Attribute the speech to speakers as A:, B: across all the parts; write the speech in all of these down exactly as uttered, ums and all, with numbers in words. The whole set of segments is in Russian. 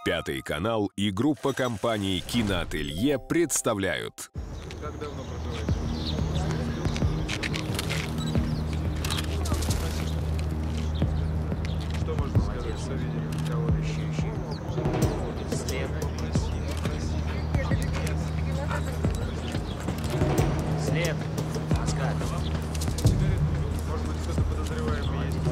A: Пятый канал и группа компаний «Киноателье» представляют.
B: Как давно проживаете? Что можно сказать, что видели? Кого ищущий? След.
C: След. Маскат.
B: Может быть, кто-то подозреваемый есть?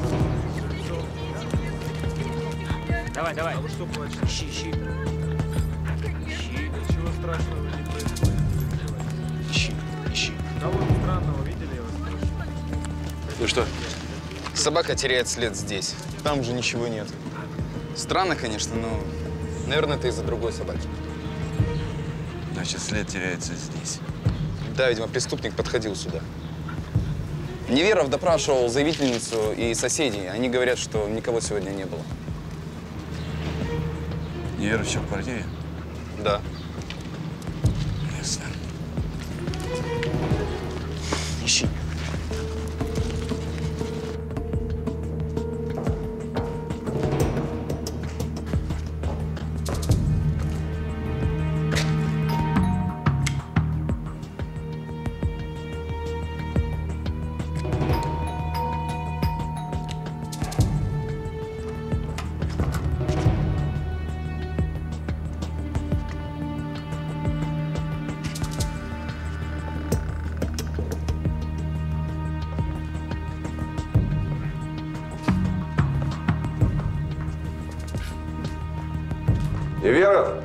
C: Давай, давай.
B: А вы что плачете?
C: Ищи, ищи. Ищи.
B: Ничего страшного не происходит.
C: Ищи, ищи.
B: Кого странного видели, я вас прошу?
D: Ну что? Собака теряет след здесь. Там же ничего нет. Странно, конечно, но, наверное, это из-за другой собаки.
E: Значит, след теряется здесь.
D: Да, видимо, преступник подходил сюда. Неверов допрашивал заявительницу и соседей. Они говорят, что никого сегодня не было.
E: Невера еще в квартире?
D: Да.
E: Ясно.
C: Ищи.
F: Неверов!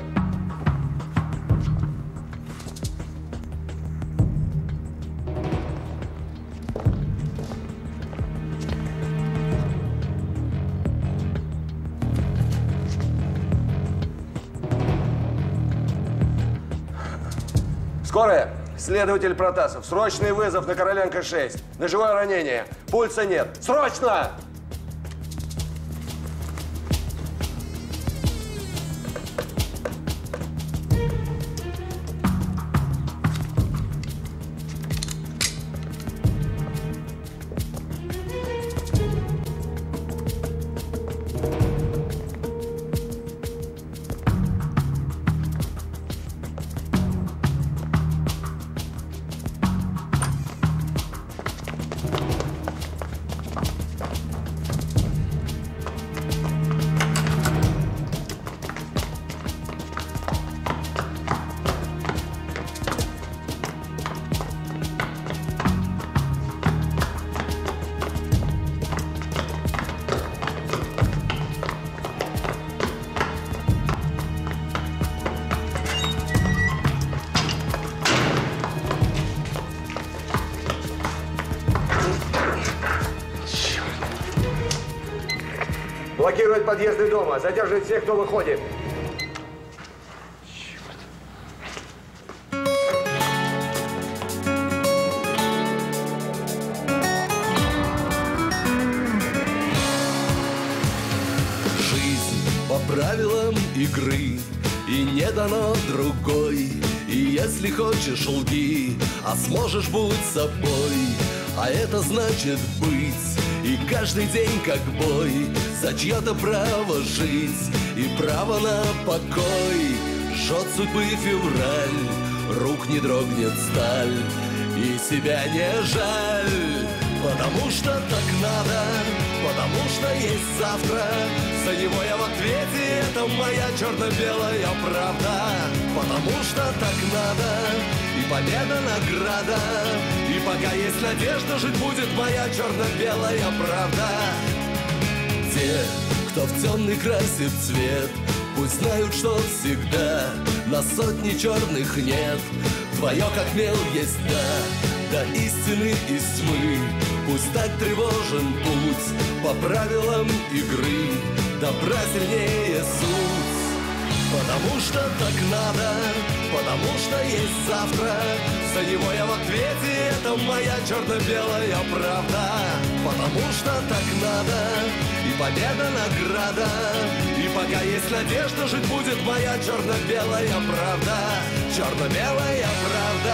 F: Скорая! Следователь Протасов. Срочный вызов на Короленко шесть. Ножевое ранение. Пульса нет. Срочно! Блокировать подъезды дома. Задерживать всех, кто выходит.
G: Жизнь по правилам игры, и не дано другой. И если хочешь, лги, а сможешь, будь собой. А это значит быть, и каждый день как бой, за чье-то право жить и право на покой. Жжет судьбы февраль, рук не дрогнет сталь, и себя не жаль. Потому что так надо, потому что есть завтра. За него я в ответе, это моя черно-белая правда. Потому что так надо, и победа награда. И пока есть надежда, жить будет моя черно-белая правда. Те, кто в темный красит цвет, пусть знают, что всегда на сотни черных нет. Твое как мел есть да, до истины из тьмы. Пусть так тревожен путь по правилам игры, добра сильнее суть. Потому что так надо, потому что есть завтра. За него я в ответе, это моя черно-белая правда. Потому что так надо, и победа награда. И пока есть надежда, жить будет моя черно-белая правда. Черно-белая правда.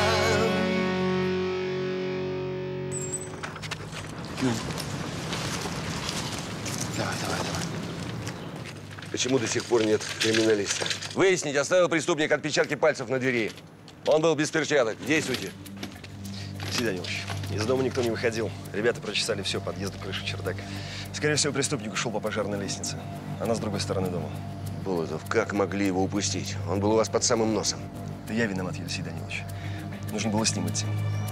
E: Давай, давай, давай.
F: Почему до сих пор нет криминалиста? Выяснить, оставил преступник отпечатки пальцев на двери. Он был без перчаток. Действуйте.
H: Алексей Данилович, из дома никто не выходил. Ребята прочесали все, подъезды, крышу, чердак. Скорее всего, преступник ушел по пожарной лестнице. Она с другой стороны дома.
F: Болотов, как могли его упустить? Он был у вас под самым носом.
H: Это я виноват, Алексей Данилович. Нужно было с ним идти.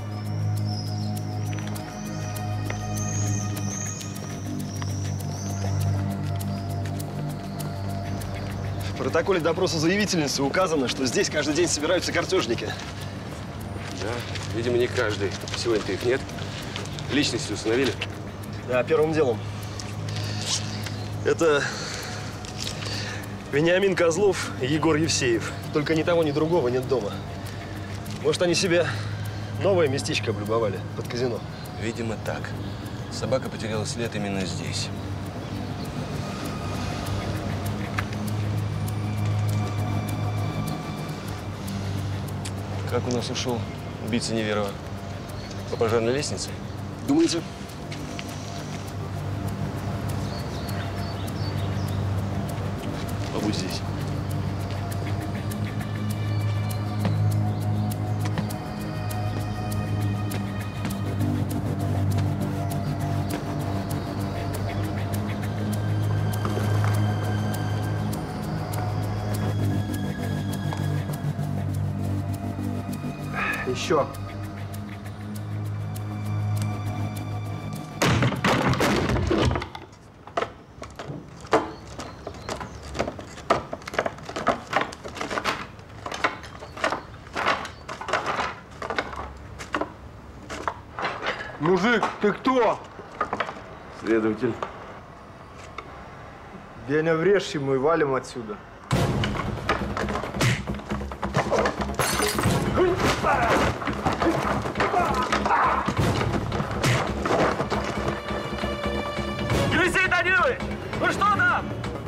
H: В протоколе допроса заявительницы указано, что здесь каждый день собираются картежники.
F: Да, видимо, не каждый. Сегодня-то их нет. Личности установили?
H: Да, первым делом. Это Вениамин Козлов и Егор Евсеев. Только ни того, ни другого нет дома. Может, они себе новое местечко облюбовали под казино?
E: Видимо, так. Собака потеряла след именно здесь.
H: Как у нас ушел убийца Неверова? По пожарной лестнице?
F: Думаете?
H: Побудь здесь.
B: Еще. Мужик, ты кто?
F: Следователь.
B: Веня, врежь ему и валим отсюда.
C: Алексей Данилович, ну что там?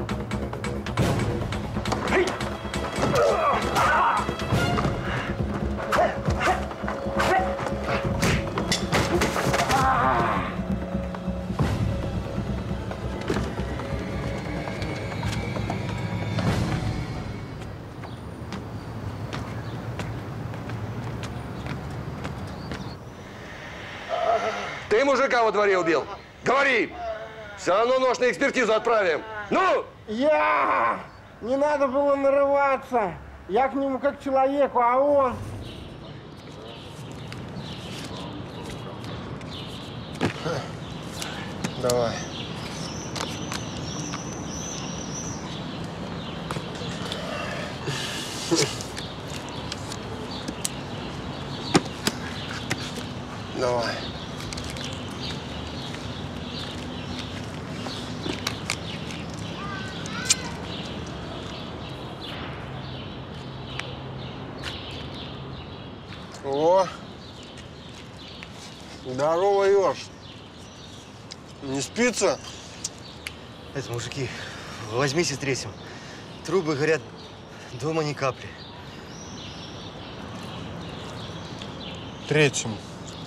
F: Ты мужика во дворе убил? Говори! Все равно нож на экспертизу отправим. Ну!
I: Я! Не надо было нарываться. Я к нему как к человеку, а он...
B: Давай. Давай. О! Здорово, Ёж. Не спится?
J: Это, мужики, возьмите третьим. Трубы горят, дома ни капли.
B: Третьим.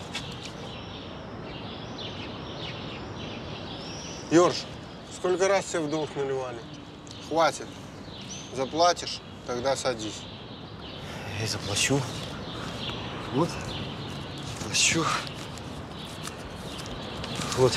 B: Ёрш, сколько раз тебе в долг наливали? Хватит. Заплатишь, тогда садись.
J: Я заплачу. Вот. Плачу. Вот.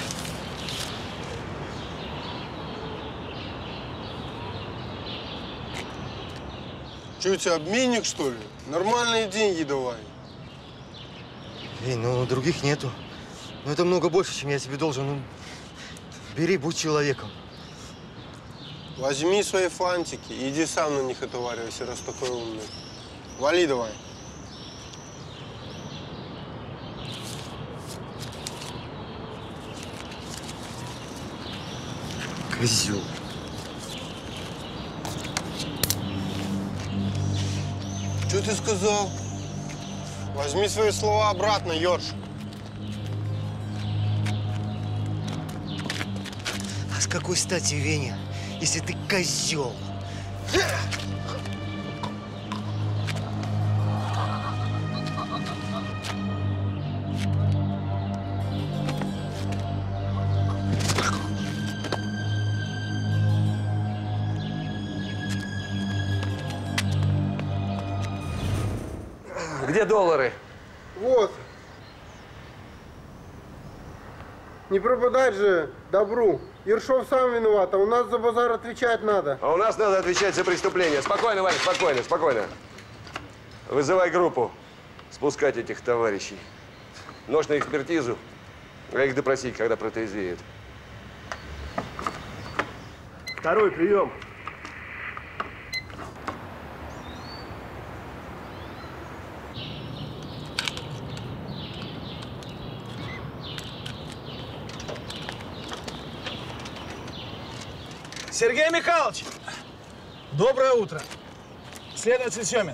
B: Че, у тебя обменник, что ли? Нормальные деньги давай.
J: Эй, ну других нету. Но это много больше, чем я тебе должен. Ну, бери, будь человеком.
B: Возьми свои фантики и иди сам на них отоваривайся, раз такой умный. Вали давай.
J: Козел.
B: Что ты сказал? Возьми свои слова обратно, Ёрш.
J: А с какой стати, Веня, если ты козел?
F: Где доллары?
B: Вот. Не пропадать же добру. Ершов сам виноват, а у нас за базар отвечать надо.
F: А у нас надо отвечать за преступление. Спокойно, Ваня, спокойно, спокойно. Вызывай группу. Спускать этих товарищей. Нож на экспертизу, а их допросить, когда протрезвеют.
H: Второй прием.
C: Сергей Михайлович, доброе утро. Следователь Семин.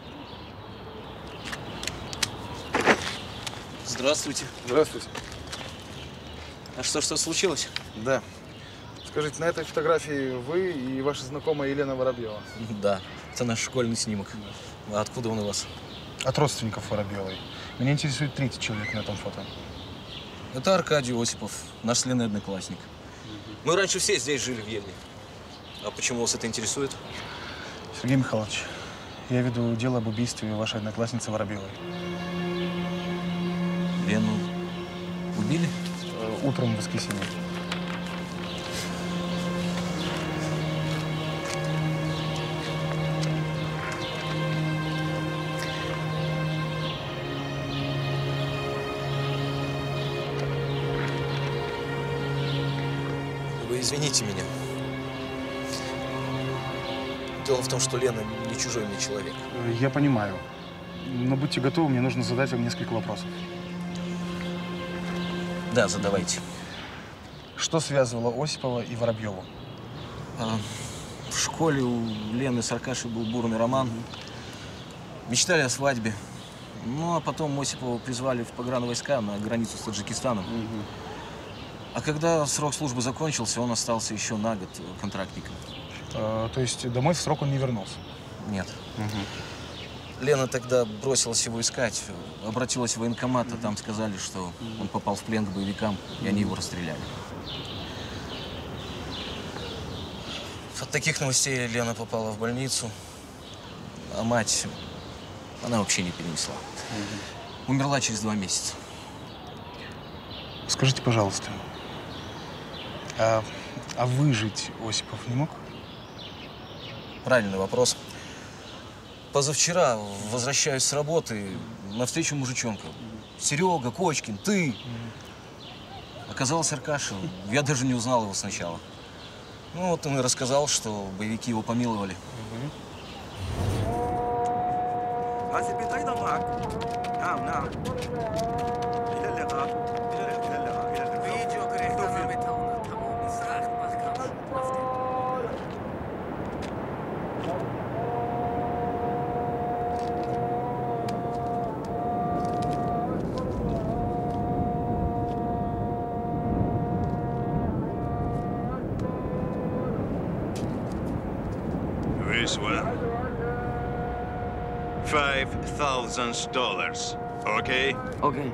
K: Здравствуйте.
L: Здравствуйте.
K: А что, что случилось?
L: Да. Скажите, на этой фотографии вы и ваша знакомая Елена Воробьева?
K: Да, это наш школьный снимок. А откуда он у вас?
L: От родственников Воробьевой. Меня интересует третий человек на этом фото.
K: Это Аркадий Осипов, наш с Леной одноклассник. Мы раньше все здесь жили в Ельне. А почему вас это интересует?
L: Сергей Михайлович, я веду дело об убийстве вашей одноклассницы Воробьевой.
K: Лену убили?
L: Утром в воскресенье.
K: Вы извините меня. Дело в том, что Лена не чужой мне человек.
L: Я понимаю. Но будьте готовы, мне нужно задать вам несколько вопросов.
K: Да, задавайте.
L: Что связывало Осипова и Воробьеву?
K: А, в школе у Лены с Аркашей был бурный роман. Мечтали о свадьбе. Ну, а потом Осипова призвали в погранвойска на границу с Таджикистаном. Угу. А когда срок службы закончился, он остался еще на год контрактником.
L: А, то есть домой в срок он не вернулся?
K: Нет.
L: Угу.
K: Лена тогда бросилась его искать, обратилась в военкомат, а там сказали, что он попал в плен к боевикам, и они его расстреляли. От таких новостей Лена попала в больницу, а мать, она вообще не перенесла. Угу. Умерла через два месяца.
L: Скажите, пожалуйста, а, а выжить Осипов не мог?
K: Правильный вопрос. Позавчера возвращаюсь с работы, навстречу мужичонка. Серега, Кочкин, ты. Оказался Аркаша. Я даже не узнал его сначала. Ну вот он и рассказал, что боевики его помиловали.
M: This one. Five thousand dollars. Okay?
C: Okay.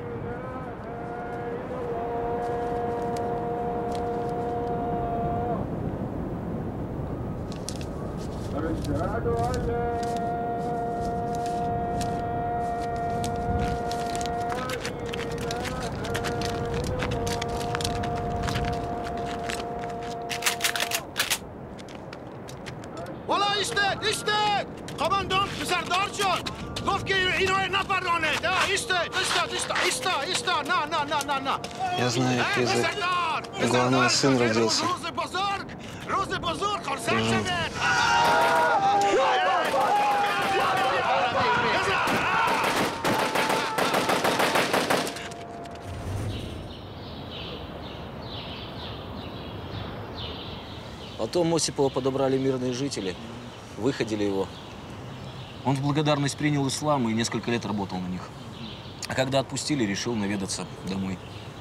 N: والا ایستد ایستد قماندان پسردار شد گفت که اینو نپرانید ایستد ایستد ایستد ایستد ایستد نه نه نه نه نه
O: Я знаю, это из-за... Главное, сын родился.
N: روز بزرگ روز بزرگ خرسند شده
K: Потом Осипова подобрали мирные жители, выходили его. Он в благодарность принял ислам и несколько лет работал на них. А когда отпустили, решил наведаться домой.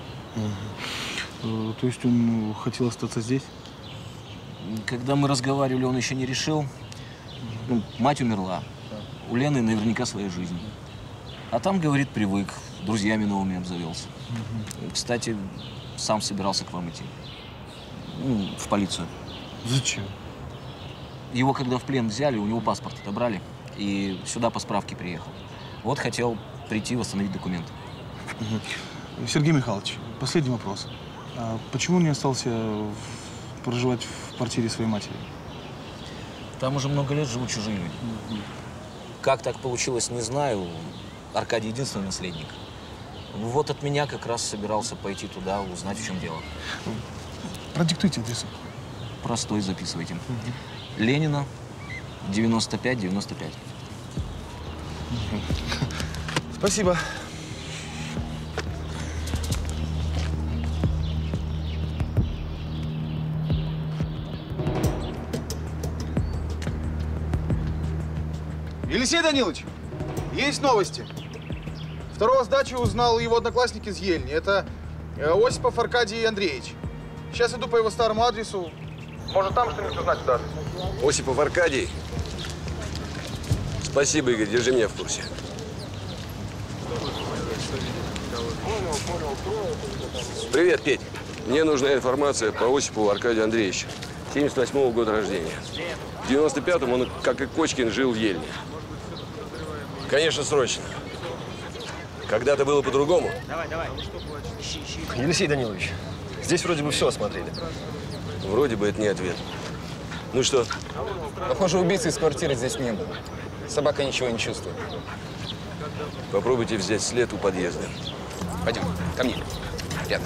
L: Угу. То есть он хотел остаться здесь?
K: Когда мы разговаривали, он еще не решил. Ну, мать умерла. У Лены наверняка своя жизнь. А там, говорит, привык, друзьями новыми обзавелся. Угу. Кстати, сам собирался к вам идти. Ну, в полицию.
L: Зачем?
K: Его, когда в плен взяли, у него паспорт отобрали. И сюда по справке приехал. Вот хотел прийти восстановить документы.
L: Угу. Сергей Михайлович, последний вопрос. А почему он не остался в... проживать в квартире своей матери?
K: Там уже много лет живут чужие люди. Угу. Как так получилось, не знаю. Аркадий единственный наследник. Вот от меня как раз собирался пойти туда, узнать, в чем дело.
L: Продиктуйте адрес.
K: Простой, записывайте. Угу. Ленина, девяносто пять девяносто пять.
L: Угу. Спасибо.
P: Елисей Данилович, есть новости. Второго сдачи узнал его одноклассник из Ельни. Это Осипов Аркадий Андреевич. Сейчас иду по его старому адресу. Может, там что-нибудь узнать удастся.
F: Осипов Аркадий. Спасибо, Игорь, держи меня в курсе. Привет, Петь. Мне нужна информация по Осипову Аркадию Андреевичу. семьдесят восьмого года рождения. В девяносто пятом он, как и Кочкин, жил в Ельне. Конечно, срочно. Когда-то было по-другому.
H: Давай, давай. Елисей Данилович, здесь вроде бы все осмотрели.
F: Вроде бы это не ответ. Ну что?
D: Похоже, убийцы из квартиры здесь не было. Собака ничего не чувствует.
F: Попробуйте взять след у подъезда.
D: Пойдем, ко мне. Рядом.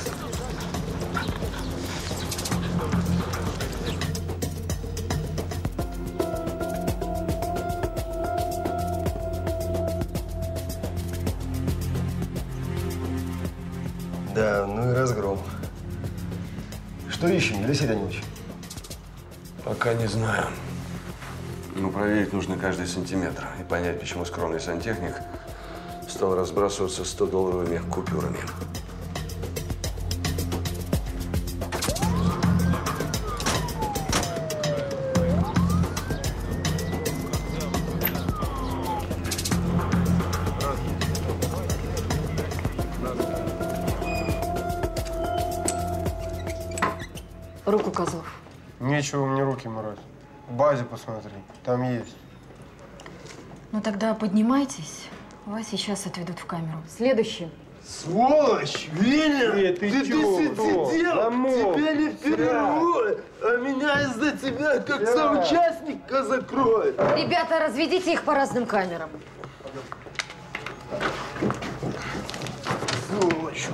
H: Да, ну и разгром. Что ищем, Елисей Данилович?
F: Пока не знаю. Но проверить нужно каждый сантиметр и понять, почему скромный сантехник стал разбрасываться сто-долларовыми купюрами.
Q: Руку, Козлов.
B: Нечего мне руки морать. В базе посмотри, там есть.
Q: Ну тогда поднимайтесь. Вас сейчас отведут в камеру. Следующий.
I: Сволочь! Виля! Ты, ты сидел! Тебя не впервые! А меня из-за тебя как соучастника закроют!
Q: Ребята, разведите их по разным камерам.
I: Сволочь!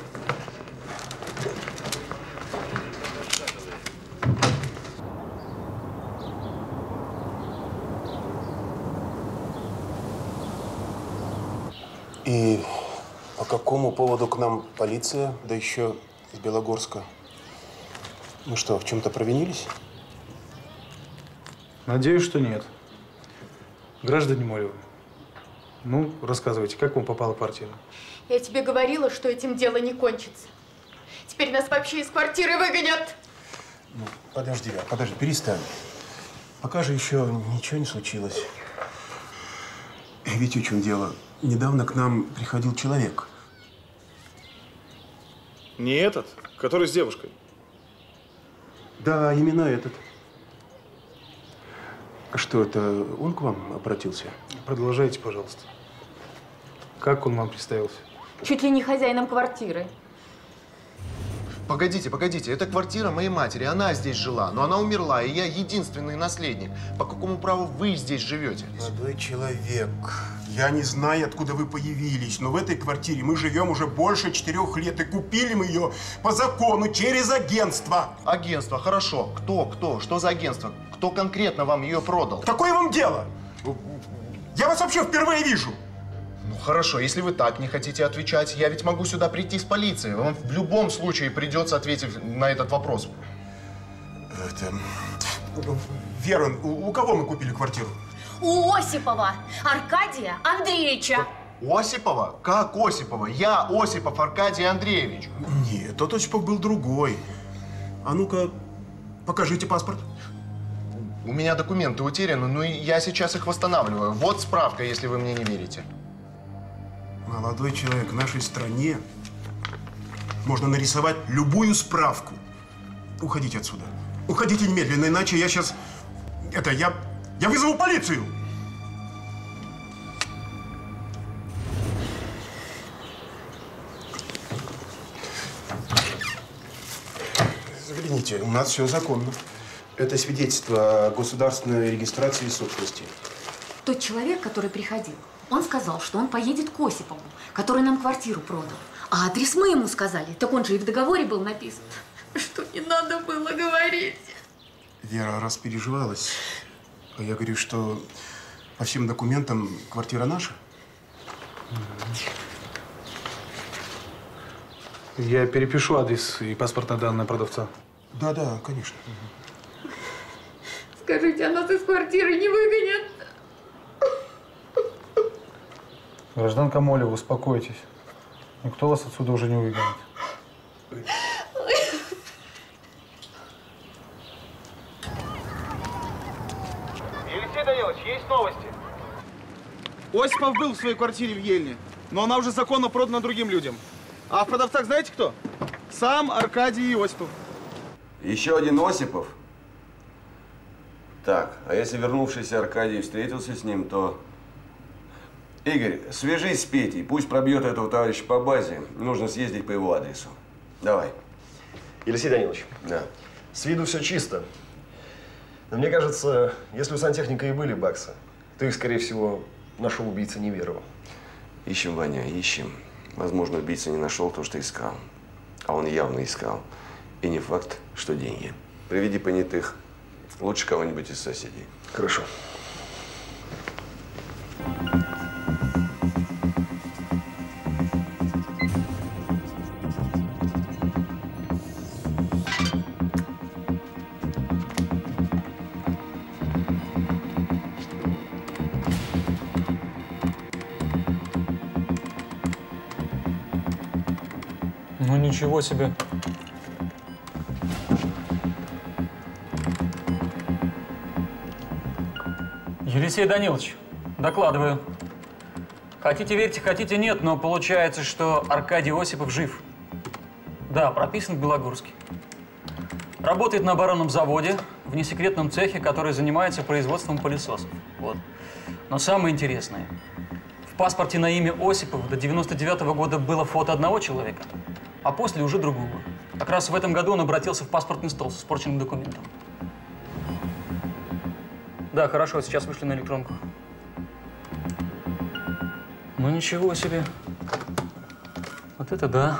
R: И по какому поводу к нам полиция, да еще из Белогорска? Мы что, в чем-то провинились?
L: Надеюсь, что нет. Граждане Молевы, ну, рассказывайте, как вам попала квартира?
S: Я тебе говорила, что этим дело не кончится. Теперь нас вообще из квартиры выгонят.
R: Ну, подожди, подожди, перестань. Пока же еще ничего не случилось. Ведь в чем дело? Недавно к нам приходил человек.
L: Не этот, который с девушкой?
R: Да, именно этот. А что, это он к вам обратился?
L: Продолжайте, пожалуйста. Как он вам представился?
S: Чуть ли не хозяином квартиры.
T: Погодите, погодите, это квартира моей матери, она здесь жила, но она умерла, и я единственный наследник. По какому праву вы здесь живете?
R: Молодой человек, я не знаю, откуда вы появились, но в этой квартире мы живем уже больше четырех лет, и купили мы ее по закону через агентство.
T: Агентство, хорошо. Кто, кто, что за агентство? Кто конкретно вам ее продал?
R: Какое вам дело? Я вас вообще впервые вижу.
T: Ну хорошо, если вы так не хотите отвечать, я ведь могу сюда прийти с полицией. Вам в любом случае придется ответить на этот вопрос.
R: Это... Вера, у, у кого мы купили квартиру?
S: У Осипова Аркадия Андреевича.
T: Осипова? Как Осипова? Я Осипов Аркадий Андреевич.
R: Нет, тот Осипов был другой. А ну-ка, покажите паспорт.
T: У меня документы утеряны, но я сейчас их восстанавливаю. Вот справка, если вы мне не верите.
R: Молодой человек, в нашей стране можно нарисовать любую справку. Уходите отсюда. Уходите немедленно, иначе я сейчас... Это, я... Я вызову полицию! Слушайте, у нас все законно. Это свидетельство о государственной регистрации собственности.
Q: Тот человек, который приходил, он сказал, что он поедет к Осипову, который нам квартиру продал. А адрес мы ему сказали. Так он же и в договоре был написан. Что не надо было говорить.
R: Вера распереживалась. А я говорю, что по всем документам квартира наша.
L: Я перепишу адрес и паспортные данные продавца.
R: Да, да, конечно.
S: Скажите, а нас из квартиры не выгонят?
L: Гражданка Молева, успокойтесь. Никто вас отсюда уже не выгонит.
P: Елисей Данилович, есть новости? Осипов был в своей квартире в Ельне, но она уже законно продана другим людям. А в продавцах знаете кто? Сам Аркадий Осипов.
F: Еще один Осипов? Так, а если вернувшийся Аркадий встретился с ним, то… Игорь, свяжись с Петей, пусть пробьет этого товарища по базе. Нужно съездить по его адресу. Давай.
H: Елисей Данилович.
F: Да.
H: С виду все чисто. Но мне кажется, если у сантехника и были баксы, то их, скорее всего, нашел убийца Неверова.
F: Ищем, Ваня, ищем. Возможно, убийца не нашел то, что искал. А он явно искал. И не факт, что деньги. Приведи понятых. Лучше кого-нибудь из соседей.
H: Хорошо.
U: Ну ничего себе. Елисей Данилович, докладываю. Хотите верьте, хотите нет, но получается, что Аркадий Осипов жив. Да, прописан в Белогорске. Работает на оборонном заводе, в несекретном цехе, который занимается производством пылесосов. Вот. Но самое интересное, в паспорте на имя Осипова до девяносто девятого года было фото одного человека, а после уже другого. Как раз в этом году он обратился в паспортный стол с испорченным документом. Да, хорошо, сейчас вышли на электронку. Ну ничего себе. Вот это да.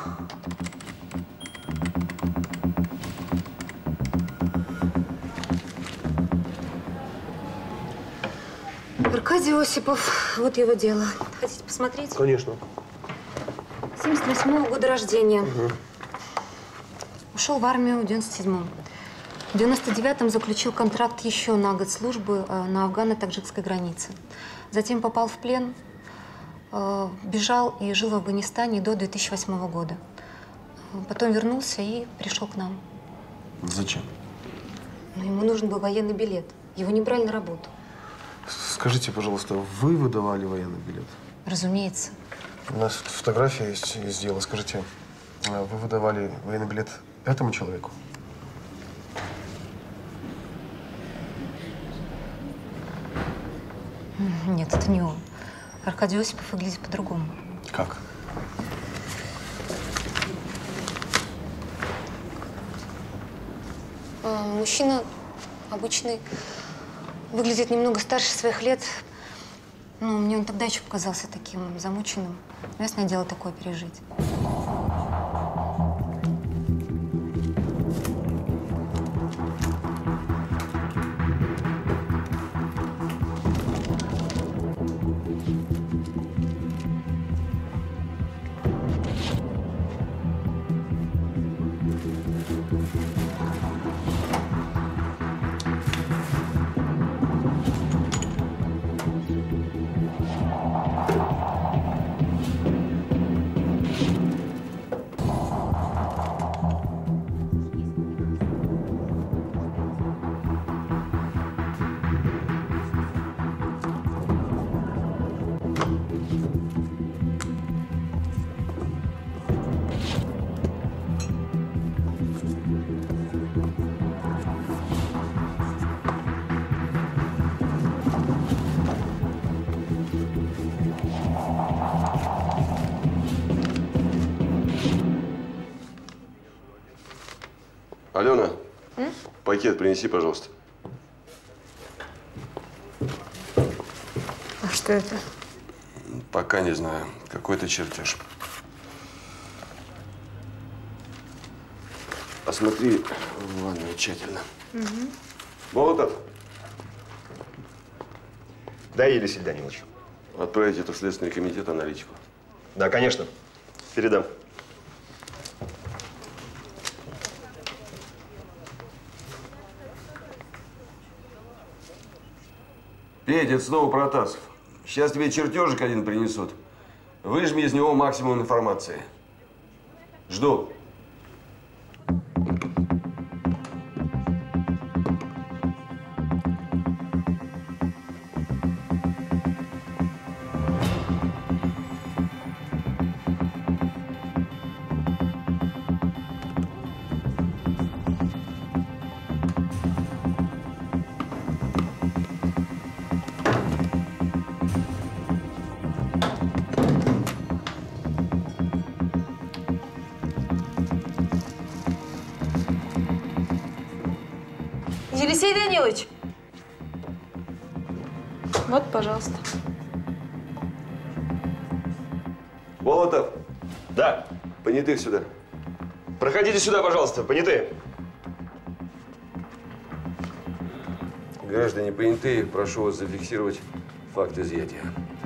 Q: Аркадий Осипов, вот его дело. Хотите посмотреть?
R: Конечно.
Q: семьдесят восьмого года рождения.
R: Угу.
Q: Ушел в армию в девяносто седьмом. В девяносто девятом заключил контракт еще на год службы на афгано-таджикской границе. Затем попал в плен, бежал и жил в Афганистане до две тысячи восьмого года. Потом вернулся и пришел к нам.
L: Зачем?
Q: Но ему нужен был военный билет. Его не брали на работу.
L: Скажите, пожалуйста, вы выдавали военный билет?
Q: Разумеется.
R: У нас фотография есть из дела. Скажите, вы выдавали военный билет этому человеку?
Q: Нет, это не он. Аркадий Осипов выглядит по-другому.
L: Как?
Q: А, мужчина обычный, выглядит немного старше своих лет. Ну, мне он тогда еще показался таким замученным. Ясное дело, такое пережить.
F: Алена, Пакет принеси, пожалуйста.
Q: А что это?
F: Пока не знаю. Какой-то чертеж. Осмотри ванную тщательно.
Q: Угу.
F: Болотов,
H: Да, Елисей Данилович.
F: отправить это в Следственный комитет аналитику.
H: Да, конечно. Передам.
F: Петь, это снова Протасов. Сейчас тебе чертежик один принесут. Выжми из него максимум информации. Жду.
A: Елисей Данилович. Вот, пожалуйста.
F: Болотов.
H: Да.
F: Понятых сюда.
H: Проходите сюда, пожалуйста, понятые.
F: Граждане понятые, прошу вас зафиксировать факт изъятия.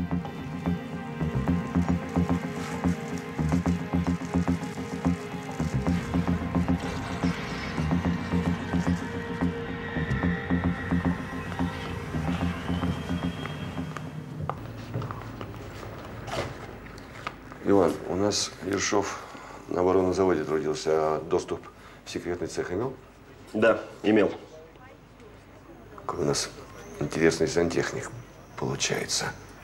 F: Иван, у нас Ершов на оборонном заводе трудился, а доступ в секретный цех имел?
H: Да, имел.
F: Какой у нас интересный сантехник получается.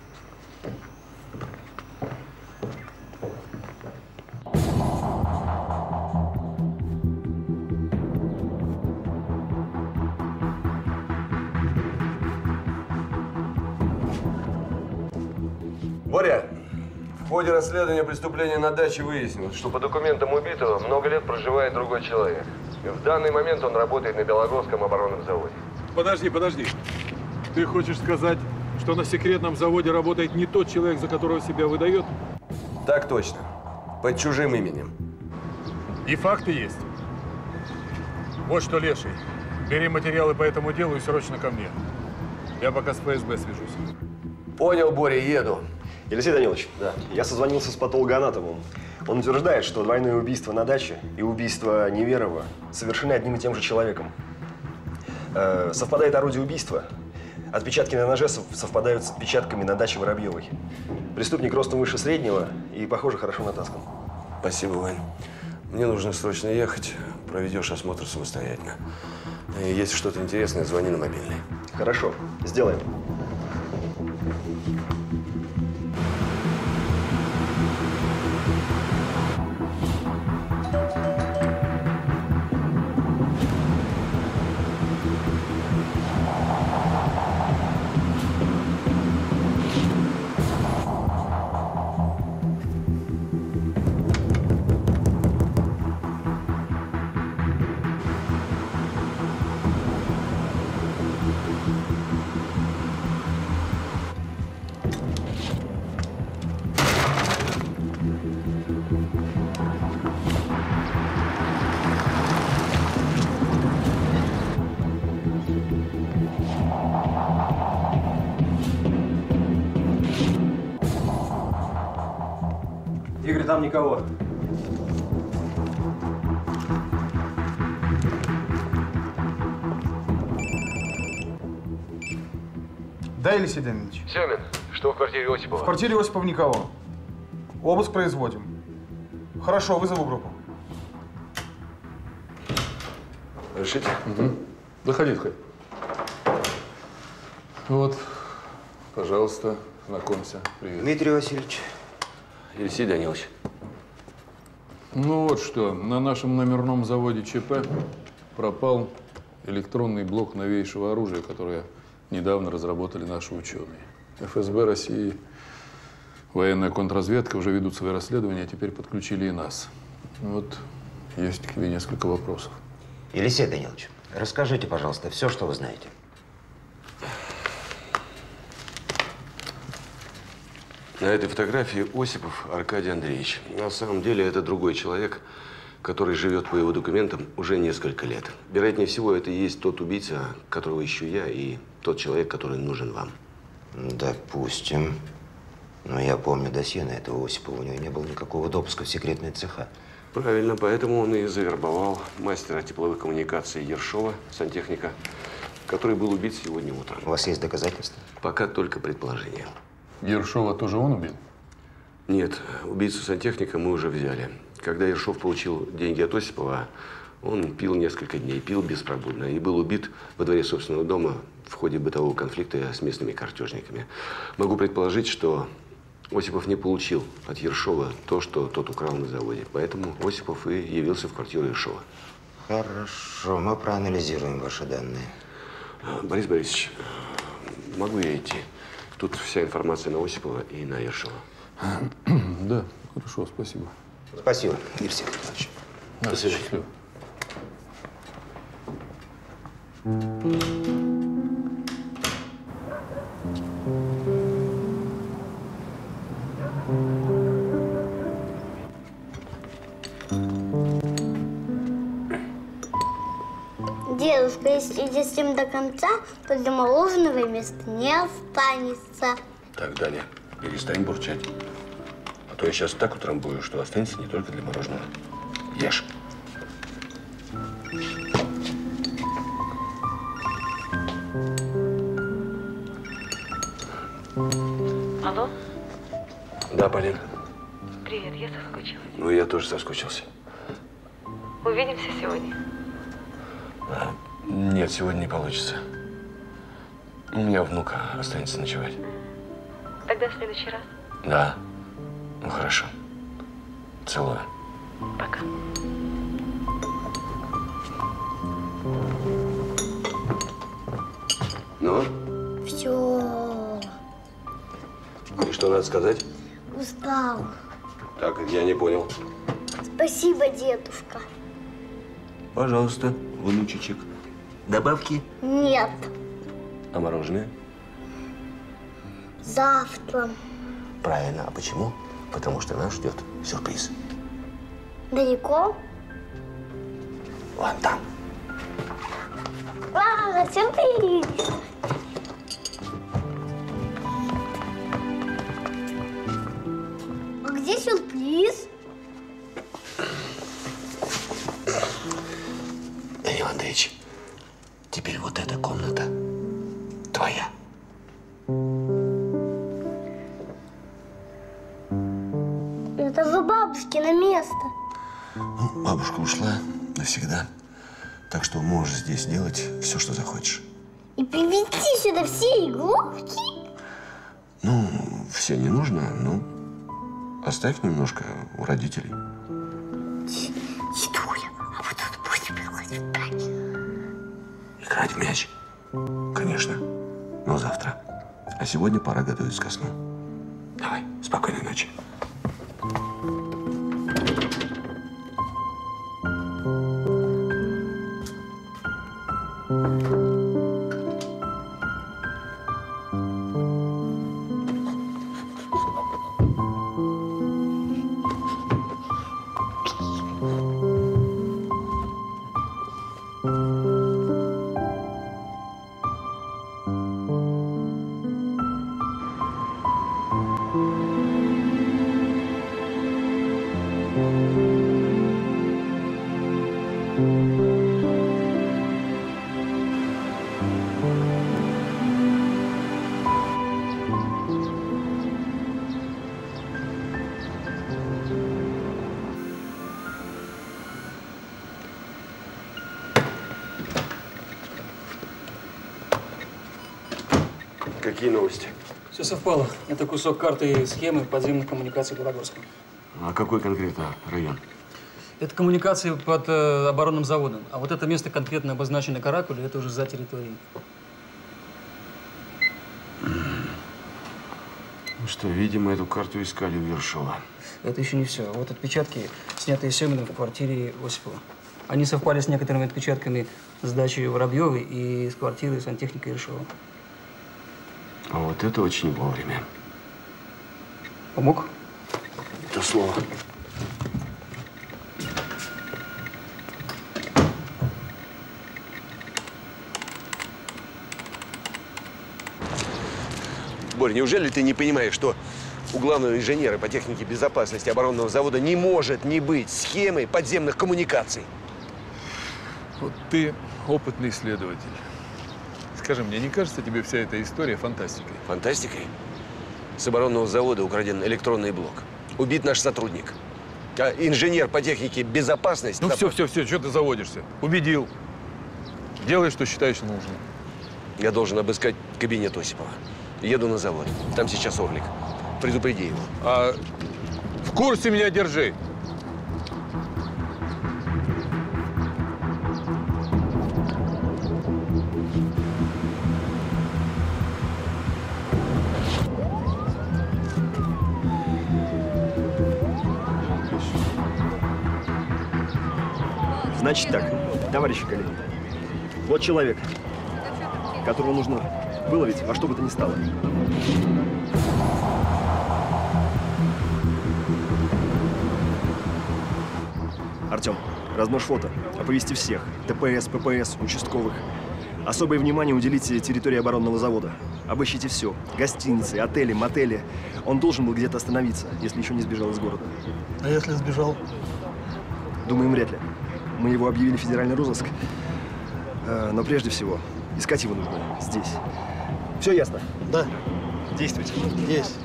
F: Боря, в ходе расследования преступления на даче выяснилось, что по документам убитого много лет проживает другой человек. И в данный момент он работает на Белогорском оборонном заводе.
V: Подожди, подожди. Ты хочешь сказать, что на секретном заводе работает не тот человек, за которого себя выдает?
F: Так точно. Под чужим именем.
V: И факты есть. Вот что, Леший, бери материалы по этому делу и срочно ко мне. Я пока с ФСБ свяжусь.
F: Понял, Боря, еду.
H: Елисей Данилович,
F: да.
H: Я созвонился с патологоанатомом. Он утверждает, что двойное убийство на даче и убийство Неверова совершены одним и тем же человеком. Э, совпадает орудие убийства. Отпечатки на ноже совпадают с отпечатками на даче Воробьевой. Преступник ростом выше среднего и, похоже, хорошо натаскан.
F: Спасибо, Вань. Мне нужно срочно ехать. Проведешь осмотр самостоятельно. И если что-то интересное, звони на мобильный.
H: Хорошо, сделаем. Игорь, там никого.
P: Да, Елисей Данилович?
F: Семин, что в квартире Осипова?
P: В квартире Осипова никого. Обыск производим. Хорошо, вызову группу.
F: Решите?
V: Угу. Заходи, заходи. Вот, пожалуйста, знакомься. Привет.
J: Дмитрий Васильевич.
F: Елисей Данилович.
V: Ну вот что, на нашем номерном заводе ЧП пропал электронный блок новейшего оружия, которое недавно разработали наши ученые. ФСБ России, военная контрразведка уже ведут свои расследования, а теперь подключили и нас. Вот есть к тебе несколько вопросов.
J: Елисей Данилович,
E: Расскажите, пожалуйста, все, что вы знаете.
F: На этой фотографии Осипов Аркадий Андреевич. На самом деле это другой человек, который живет по его документам уже несколько лет. Вероятнее всего, это и есть тот убийца, которого ищу я, и тот человек, который нужен вам.
E: Допустим. Но я помню досье на этого Осипова. У него не было никакого допуска в секретные цеха.
F: Правильно, поэтому он и завербовал мастера тепловых коммуникаций Ершова, сантехника, который был убит сегодня утром.
E: У вас есть доказательства?
F: Пока только предположения.
V: Ершова тоже он убил?
F: Нет, убийцу сантехника мы уже взяли. Когда Ершов получил деньги от Осипова, он пил несколько дней, пил беспробудно и был убит во дворе собственного дома в ходе бытового конфликта с местными картежниками. Могу предположить, что Осипов не получил от Ершова то, что тот украл на заводе. Поэтому Осипов и явился в квартиру Ершова.
E: Хорошо, мы проанализируем ваши данные.
F: Борис Борисович, могу я идти? Тут вся информация на Осипова и на Ершова.
V: Да, хорошо, спасибо.
E: Спасибо, Игорь Сергеевич.
F: До свидания.
G: Дедушка, если идти с ним до конца, то для мороженого места не останется.
F: Так, Даня, перестань бурчать. А то я сейчас так утрамбую, что останется не только для мороженого. Ешь.
A: Алло?
F: Да, Полин.
A: Привет, я соскучилась.
F: Ну, я тоже соскучился.
A: Увидимся сегодня.
F: А, нет, сегодня не получится. У меня внука останется ночевать.
A: Тогда в следующий раз.
F: Да. Ну, хорошо. Целую.
A: Пока.
F: Ну?
G: Все.
F: И что надо сказать?
G: Устал.
F: Так, я не понял.
G: Спасибо, дедушка.
F: Пожалуйста, внучечек. Добавки?
G: Нет.
F: А мороженое?
G: Завтра.
F: Правильно. А почему? Потому что нас ждет сюрприз.
G: Далеко?
F: Вон там.
G: А, сюрприз. А где сюрприз?
F: Данил Андреевич, теперь вот эта комната твоя.
G: Это же бабушкино место.
F: Ну, бабушка ушла навсегда. Так что можешь здесь делать все, что захочешь.
G: И привезти сюда все игрушки?
F: Ну, все не нужно, но оставь немножко у родителей.
G: Дедуля, а мы тут будем играть.
F: Играть в мяч? Конечно. Но завтра. А сегодня пора готовиться ко сну. Давай, спокойной ночи. Какие новости?
U: Все совпало. Это кусок карты и схемы подземных коммуникаций Белогорска.
F: А какой конкретно район?
U: Это коммуникации под э, оборонным заводом. А вот это место конкретно обозначено каракуле, это уже за территорией.
F: Ну что, видимо, эту карту искали у Ершова.
U: Это еще не все. Вот отпечатки, снятые Семиным в квартире Осипова.
C: Они совпали с некоторыми отпечатками с дачи Воробьевой и с квартиры сантехника Ершова.
F: А вот это очень вовремя.
C: Помог?
F: Это слово. Борь, неужели ты не понимаешь, что у главного инженера по технике безопасности оборонного завода не может не быть схемы подземных коммуникаций?
V: Вот ты опытный исследователь. Скажи мне, не кажется тебе вся эта история фантастикой?
F: Фантастикой? С оборонного завода украден электронный блок. Убит наш сотрудник. А инженер по технике безопасности…
V: Ну все, все, все, что ты заводишься? Убедил. Делай, что считаешь нужным.
F: Я должен обыскать кабинет Осипова. Еду на завод. Там сейчас Орлик. Предупреди его.
V: А в курсе меня держи.
H: Значит так, товарищи коллеги. Вот человек, которого нужно выловить во что бы то ни стало. Артем, размножь фото, оповести всех. ДПС, ППС, участковых. Особое внимание уделите территории оборонного завода. Обыщите все. Гостиницы, отели, мотели. Он должен был где-то остановиться, если еще не сбежал из города.
I: А если сбежал?
H: Думаем, вряд ли. Мы его объявили в федеральный розыск. Э, но прежде всего, искать его нужно здесь. Все ясно?
I: Да.
H: Действуйте.
I: Есть.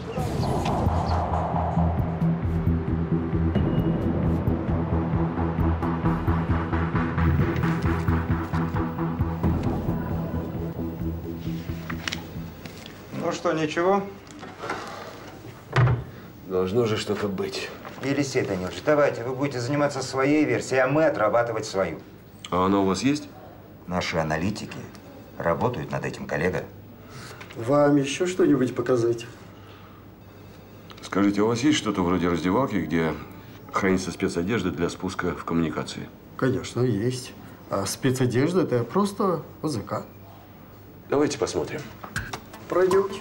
E: Ну что, ничего?
F: Должно же что-то быть.
E: Елисей Данилович, давайте, вы будете заниматься своей версией, а мы отрабатывать свою.
F: А она у вас есть?
E: Наши аналитики работают над этим, коллега.
I: Вам еще что-нибудь показать?
F: Скажите, а у вас есть что-то вроде раздевалки, где хранится спецодежда для спуска в коммуникации?
I: Конечно, есть. А спецодежда – это просто ОЗК.
F: Давайте посмотрим.
I: Пройдемте.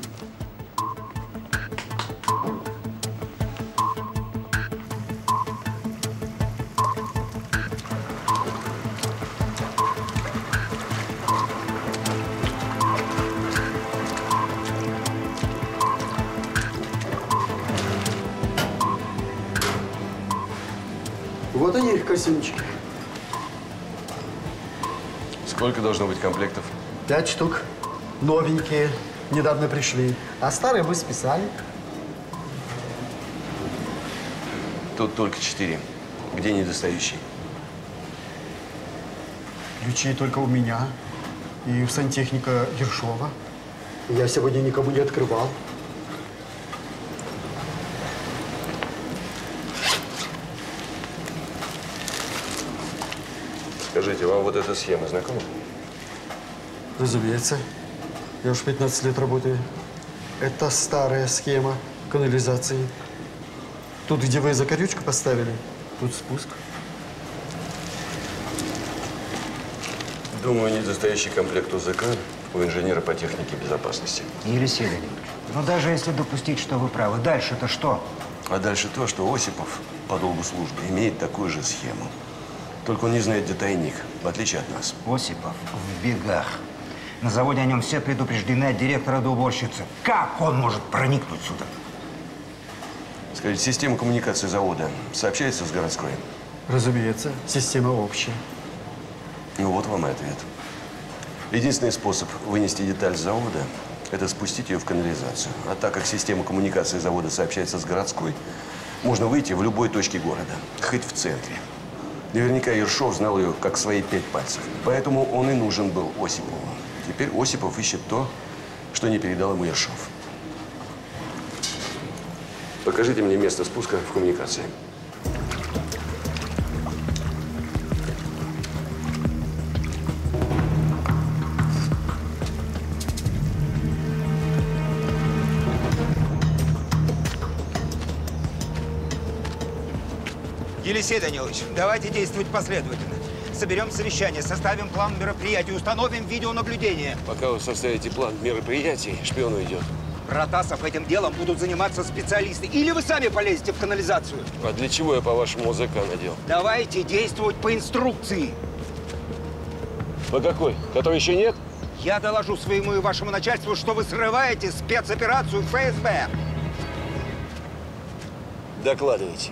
I: Вот они, их костюмчики.
F: Сколько должно быть комплектов?
I: Пять штук. Новенькие. Недавно пришли. А старые мы списали.
F: Тут только четыре. Где недостающий?
I: Ключи только у меня. И у сантехника Ершова. Я сегодня никому не открывал.
F: Скажите, вам вот эта схема знакома?
I: Разумеется. Я уж пятнадцать лет работаю. Это старая схема канализации. Тут, где вы закорючку поставили, тут спуск.
F: Думаю, недостающий комплект УЗК у инженера по технике безопасности.
E: Елисей Данилович, ну даже если допустить, что вы правы, дальше-то что?
F: А дальше то, что Осипов по долгу службы имеет такую же схему. Только он не знает, где тайник, в отличие от нас.
E: Осипов в бегах. На заводе о нем все предупреждены, от директора до уборщицы. Как он может проникнуть сюда?
F: Скажите, система коммуникации завода сообщается с городской?
I: Разумеется, система общая.
F: Ну вот вам и ответ. Единственный способ вынести деталь с завода – это спустить ее в канализацию. А так как система коммуникации завода сообщается с городской, можно выйти в любой точке города, хоть в центре. Наверняка Ершов знал ее как свои пять пальцев. Поэтому он и нужен был Осипову. Теперь Осипов ищет то, что не передал ему Ершов. Покажите мне место спуска в коммуникации.
M: Елисей Данилович, давайте действовать последовательно. Соберем совещание, составим план мероприятий, установим видеонаблюдение.
F: Пока вы составите план мероприятий, шпион уйдет.
M: Протасов, этим делом будут заниматься специалисты. Или вы сами полезете в канализацию.
F: А для чего я, по-вашему, ОЗК надел?
M: Давайте действовать по инструкции.
F: По какой? Которой еще нет?
M: Я доложу своему и вашему начальству, что вы срываете спецоперацию эф эс бэ.
F: Докладывайте.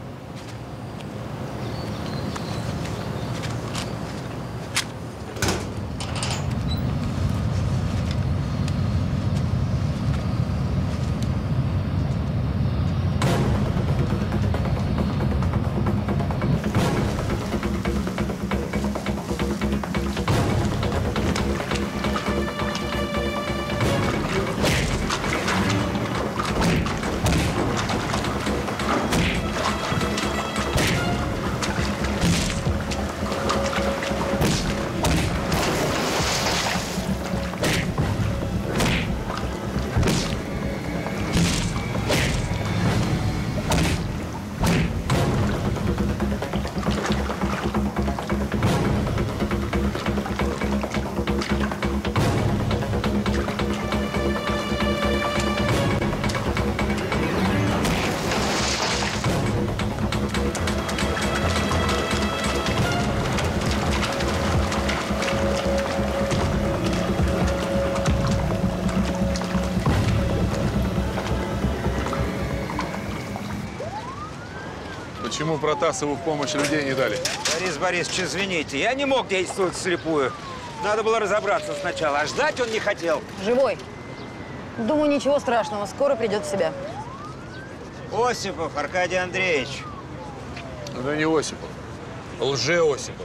V: Почему Протасову в помощь людей не дали?
M: Борис Борисович, извините, я не мог действовать вслепую. Надо было разобраться сначала, а ждать он не хотел.
O: Живой. Думаю, ничего страшного, скоро придет в себя.
M: Осипов Аркадий Андреевич.
V: Это не Осипов. Лже-Осипов.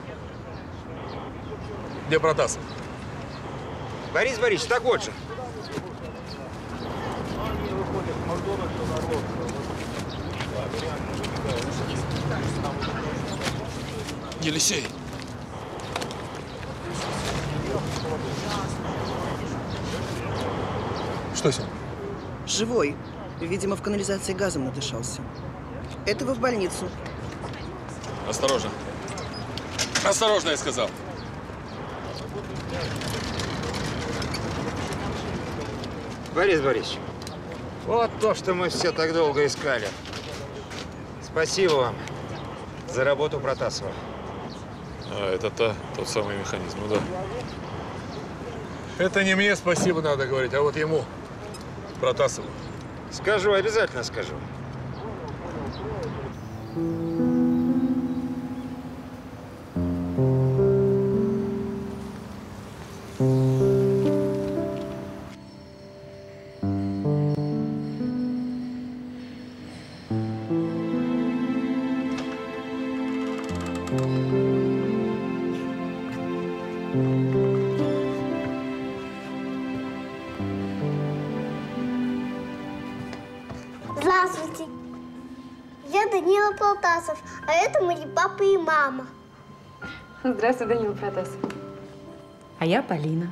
V: Где Протасов?
M: Борис Борисович, так вот же.
V: Елисей. Что с ним?
W: Живой. Видимо, в канализации газом надышался. Этого в больницу.
V: Осторожно. Осторожно, я сказал.
M: Борис Борисович, вот то, что мы все так долго искали. Спасибо вам за работу Протасова.
V: А, это та, тот самый механизм, ну да. Это не мне спасибо надо говорить, а вот ему, Протасову.
M: Скажу, обязательно скажу.
G: Здравствуйте. Я Данила Протасов, а это мои папа и мама.
A: Здравствуй, Данила Протасов.
X: А я Полина.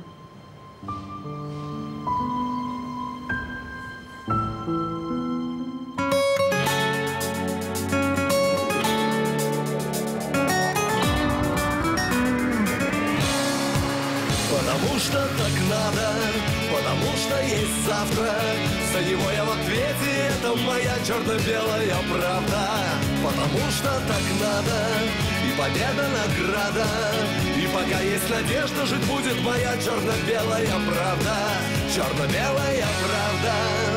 Y: Потому что так надо, потому что есть завтра. За него я в ответе, это моя черно-белая правда. Потому что так надо, и победа награда. И пока есть надежда, жить будет моя черно-белая правда. Черно-белая правда.